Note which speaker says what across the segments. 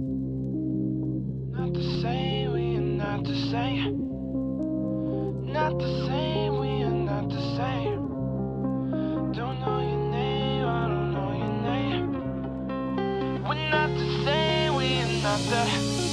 Speaker 1: Not the same, we are not the same. Not the same, we are not the same. Don't know your name, I don't know your name. We're not the same, we are not the.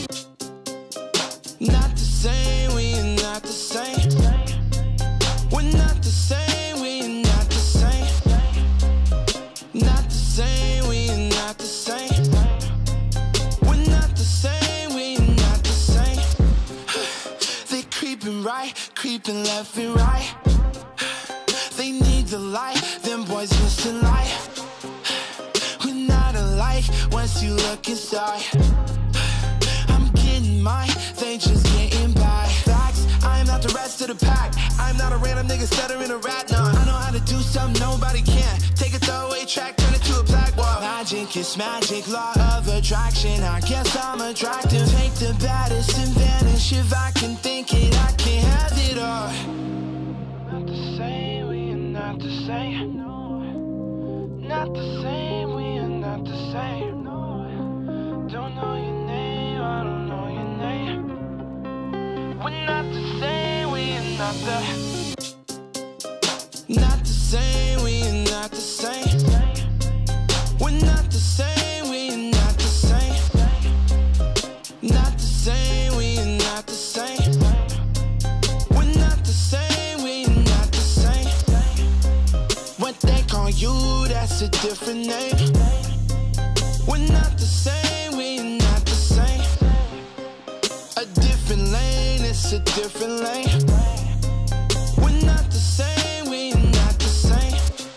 Speaker 1: Not the same, we are not the same. We're not the same, we are not the same. Not the same, we are not the same. We're not the same, we are not the same. They creeping right, creeping left and right. They need the light, them boys listen light. We're not alike once you look inside. I'm getting mine, they just getting by. Facts, I am not the rest of the pack. I'm not a random nigga stuttering a rat, nah. I know how to do something nobody can. Take a throwaway track, turn it to a black wall. Magic is magic, law of attraction. I guess I'm attractive. Take the baddest and vanish. If I can think it, I can have it all. Not the same, we are not the same. Not the same, we are not the same. Don't know your name, I don't know your name. We're not the same, we are not the. Not the same, we are not the same. We're not the same, we are not the same. Not the same, we are not the same. We're not the same, we are not the same. What they call you, that's a different name. We're not the same, we are not the same. A different lane, it's a different lane. We're not the same, we are not the same.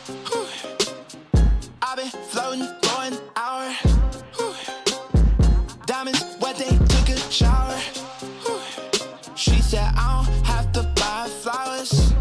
Speaker 1: I've been floating for an hour. Diamonds wet, they took a shower. She said I don't have to buy flowers.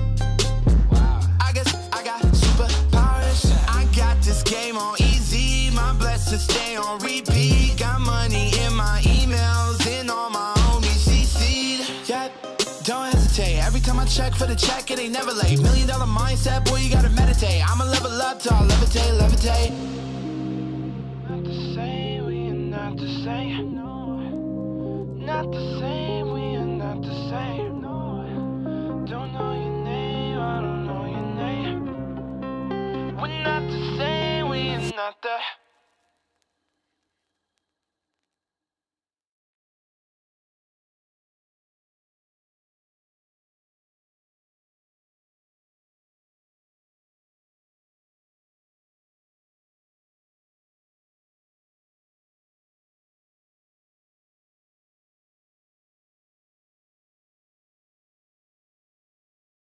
Speaker 1: I guess I got superpowers. I got this game on easy. My blessings stay on repeat. Got money in my emails and all my homies CC'd. Yep, don't hesitate. Every time I check for the check, it ain't never late. $1 million mindset, boy, you gotta meditate. I'ma level up till I levitate, levitate. Not the same, we are not the same. Not the same, we are not the same. Don't know your name, I don't know your name. We're not the same, we are not the.